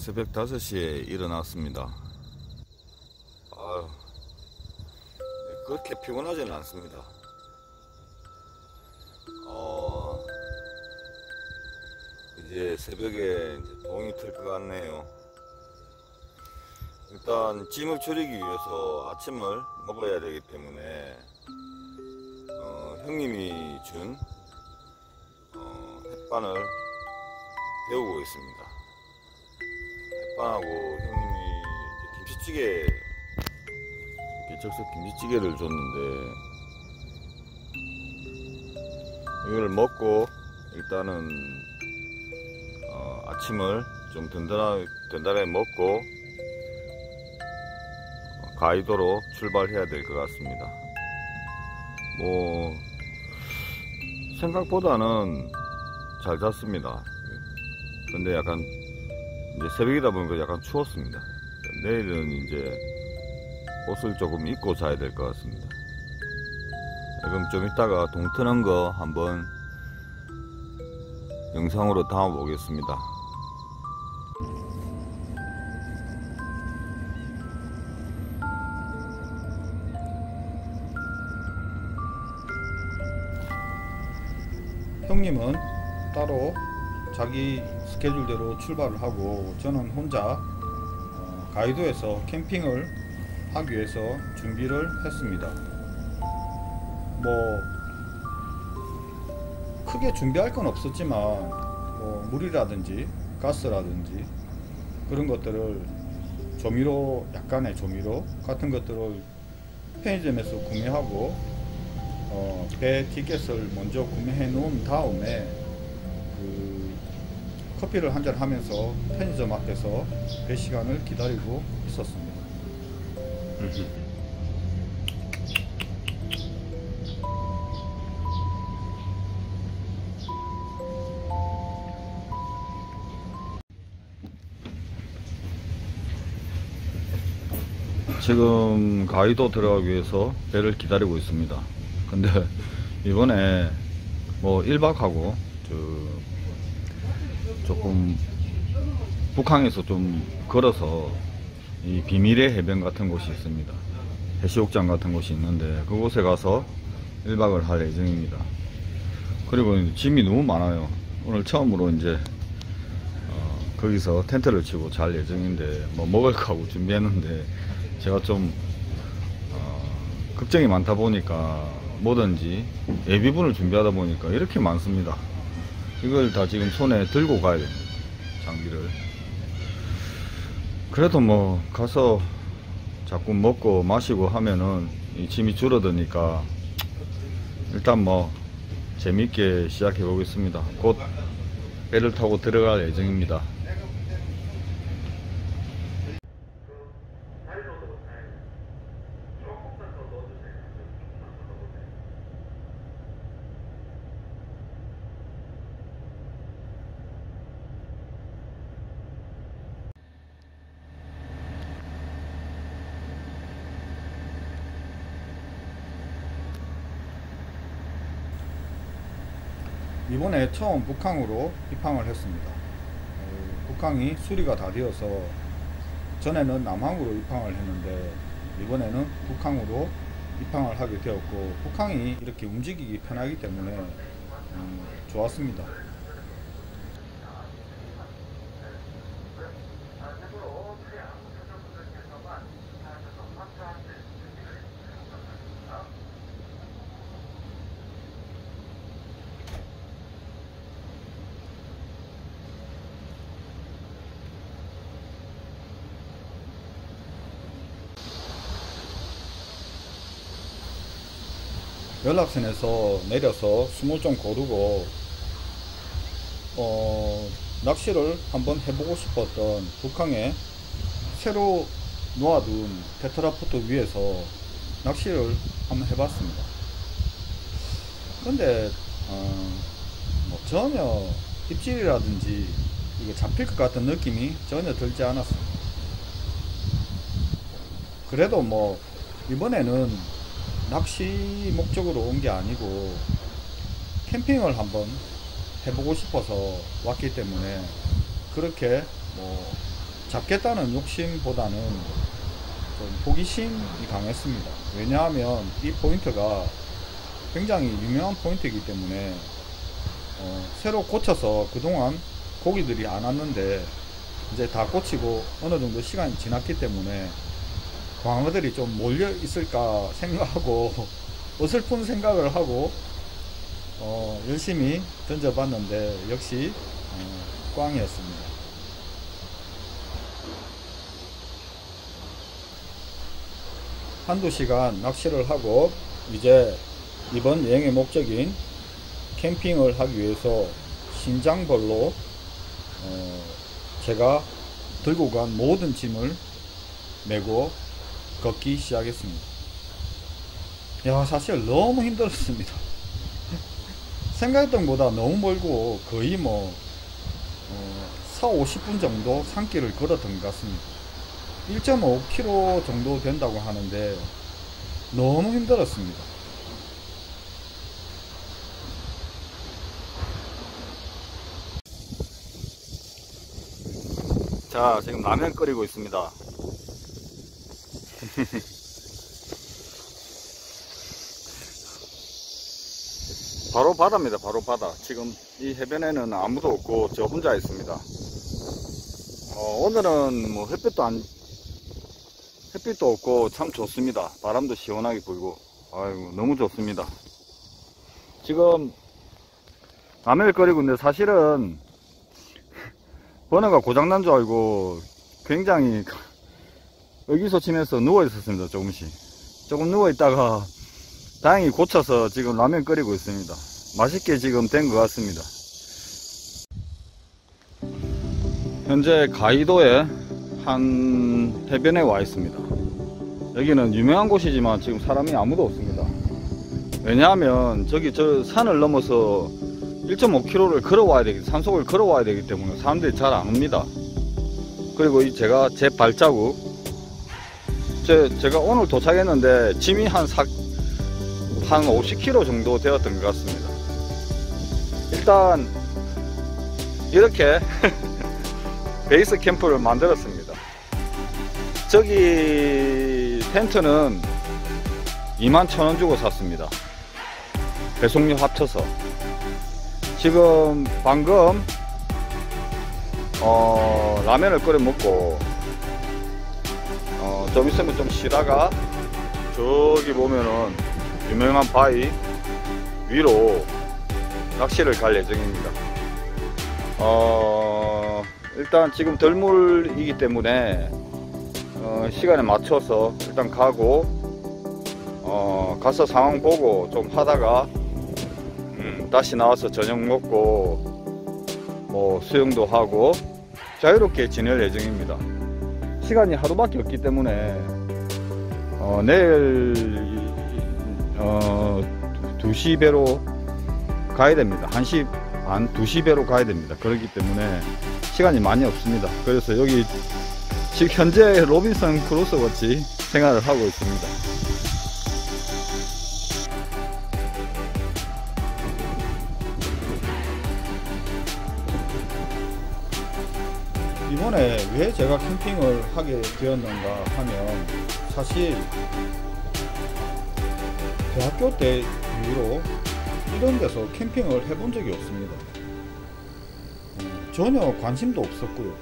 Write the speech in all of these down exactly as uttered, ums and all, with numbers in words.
새벽 다섯 시에 일어났습니다. 아유, 그렇게 피곤하지는 않습니다. 어, 이제 새벽에 이제 동이 틀 것 같네요. 일단 짐을 줄이기 위해서 아침을 먹어야 되기 때문에 어, 형님이 준 어, 햇반을 데우고 있습니다. 햇반하고 형님이 이제 김치찌개, 이렇게 즉석 김치찌개를 줬는데 이걸 먹고 일단은 어, 아침을 좀 든든하게, 든든하게 먹고 가이도로 출발해야 될 것 같습니다. 뭐 생각보다는 잘 잤습니다. 근데 약간 이제 새벽이다 보니까 약간 추웠습니다. 내일은 이제 옷을 조금 입고 자야 될 것 같습니다. 그럼 좀 이따가 동 트는 거 한번 영상으로 담아 보겠습니다. 형님은 따로 자기 스케줄대로 출발을 하고 저는 혼자 어, 가이도에서 캠핑을 하기 위해서 준비를 했습니다. 뭐 크게 준비할 건 없었지만 뭐 물이라든지 가스라든지 그런 것들을 조미료, 약간의 조미료 같은 것들을 편의점에서 구매하고 어, 배 티켓을 먼저 구매해 놓은 다음에 그 커피를 한잔 하면서 편의점 앞에서 배 시간을 기다리고 있었습니다. 지금 가이도 들어가기 위해서 배를 기다리고 있습니다. 근데 이번에 뭐 일 박하고 조금 북항에서 좀 걸어서 이 비밀의 해변 같은 곳이 있습니다. 해수욕장 같은 곳이 있는데 그곳에 가서 일 박을 할 예정입니다. 그리고 짐이 너무 많아요. 오늘 처음으로 이제 어 거기서 텐트를 치고 잘 예정인데 뭐 먹을 거 하고 준비했는데 제가 좀 어 걱정이 많다 보니까 뭐든지 예비분을 준비하다 보니까 이렇게 많습니다. 이걸 다 지금 손에 들고 가야 됩니다. 장비를. 그래도 뭐 가서 자꾸 먹고 마시고 하면은 이 짐이 줄어드니까 일단 뭐 재밌게 시작해 보겠습니다. 곧 배를 타고 들어갈 예정입니다. 이번에 처음 북항으로 입항을 했습니다. 어, 북항이 수리가 다 되어서 전에는 남항으로 입항을 했는데 이번에는 북항으로 입항을 하게 되었고 북항이 이렇게 움직이기 편하기 때문에 음, 좋았습니다. 연락선에서 내려서 숨을 좀 고르고 어, 낚시를 한번 해보고 싶었던 북항에 새로 놓아둔 테트라포트 위에서 낚시를 한번 해봤습니다. 근데 어, 뭐 전혀 입질이라든지 이게 잡힐 것 같은 느낌이 전혀 들지 않았습니다. 그래도 뭐 이번에는 낚시 목적으로 온 게 아니고 캠핑을 한번 해보고 싶어서 왔기 때문에 그렇게 뭐 잡겠다는 욕심보다는 좀 호기심이 강했습니다. 왜냐하면 이 포인트가 굉장히 유명한 포인트이기 때문에 어, 새로 고쳐서 그동안 고기들이 안 왔는데 이제 다 고치고 어느 정도 시간이 지났기 때문에 광어들이 좀 몰려 있을까 생각하고 어설픈 생각을 하고 어, 열심히 던져봤는데 역시 어, 꽝이었습니다. 한두 시간 낚시를 하고 이제 이번 여행의 목적인 캠핑을 하기 위해서 신장벌로 어, 제가 들고 간 모든 짐을 메고 걷기 시작했습니다. 야, 사실 너무 힘들었습니다. 생각했던 것보다 너무 멀고 거의 뭐 어, 사오십 분 정도 산길을 걸었던 것 같습니다. 일 점 오 킬로미터 정도 된다고 하는데 너무 힘들었습니다. 자, 지금 라면 끓이고 있습니다. 바로 바다입니다. 바로 바다. 지금 이 해변에는 아무도 없고 저 혼자 있습니다. 어, 오늘은 뭐 햇빛도 안 햇빛도 없고 참 좋습니다. 바람도 시원하게 불고 아이고 너무 좋습니다. 지금 라면을 끓이고 있는데 사실은 버너가 고장난 줄 알고 굉장히 의기소침해서 누워 있었습니다. 조금씩 조금 누워 있다가 다행히 고쳐서 지금 라면 끓이고 있습니다. 맛있게 지금 된 것 같습니다. 현재 가이도의 한 해변에 와 있습니다. 여기는 유명한 곳이지만 지금 사람이 아무도 없습니다. 왜냐하면 저기 저 산을 넘어서 일 점 오 킬로미터를 걸어와야 되기, 산속을 걸어와야 되기 때문에 사람들이 잘 안 옵니다. 그리고 이 제가 제 발자국, 제, 제가 오늘 도착했는데 짐이 한 사, 한 오십 킬로미터 정도 되었던 것 같습니다. 일단 이렇게 베이스 캠프를 만들었습니다. 저기 텐트는 이만 천 원 주고 샀습니다. 배송료 합쳐서. 지금 방금 어, 라면을 끓여 먹고 어, 좀 있으면 좀 쉬다가 저기 보면은 유명한 바위 위로 낚시를 갈 예정입니다. 어, 일단 지금 덜물이기 때문에 어, 시간에 맞춰서 일단 가고 어, 가서 상황 보고 좀 하다가 음, 다시 나와서 저녁 먹고 뭐 수영도 하고 자유롭게 지낼 예정입니다. 시간이 하루밖에 없기 때문에 어, 내일 어, 두 시 배로 가야 됩니다. 한 시 반, 두 시 배로 가야 됩니다. 그렇기 때문에 시간이 많이 없습니다. 그래서 여기 지금 현재 로빈슨 크루소 같이 생활을 하고 있습니다. 이번에 왜 제가 캠핑을 하게 되었는가 하면 사실 대학교 때 이후로 이런 데서 캠핑을 해본 적이 없습니다. 어, 전혀 관심도 없었고요.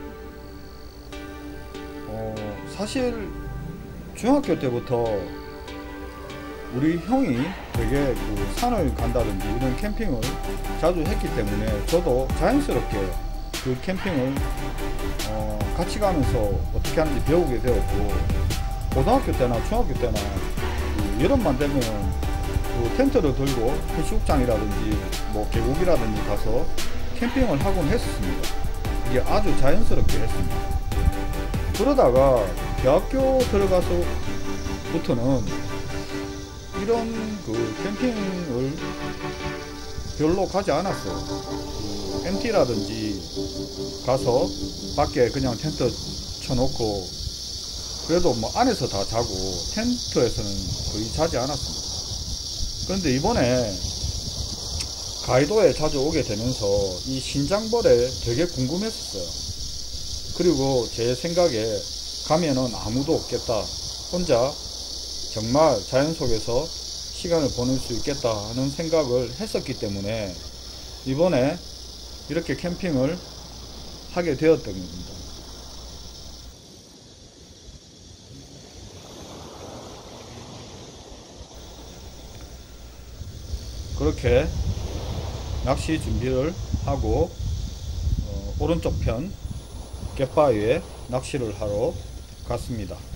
어, 사실 중학교 때부터 우리 형이 되게 그 산을 간다든지 이런 캠핑을 자주 했기 때문에 저도 자연스럽게 그 캠핑을 어, 같이 가면서 어떻게 하는지 배우게 되었고, 고등학교 때나 중학교 때나 그 여름만 되면 그 텐트를 들고 해수욕장이라든지 뭐 계곡이라든지 가서 캠핑을 하곤 했었습니다. 이게 아주 자연스럽게 했습니다. 그러다가 대학교 들어가서부터는 이런 그 캠핑을 별로 가지 않았어요. 그 엠티라든지 가서 밖에 그냥 텐트 쳐놓고 그래도 뭐 안에서 다 자고 텐트에서는 거의 자지 않았습니다. 그런데 이번에 가이도에 자주 오게 되면서 이 신장벌에 되게 궁금했었어요. 그리고 제 생각에 가면은 아무도 없겠다, 혼자 정말 자연 속에서 시간을 보낼 수 있겠다 하는 생각을 했었기 때문에 이번에 이렇게 캠핑을 하게 되었던 겁니다. 그렇게 낚시 준비를 하고 어, 오른쪽 편 갯바위에 낚시를 하러 갔습니다.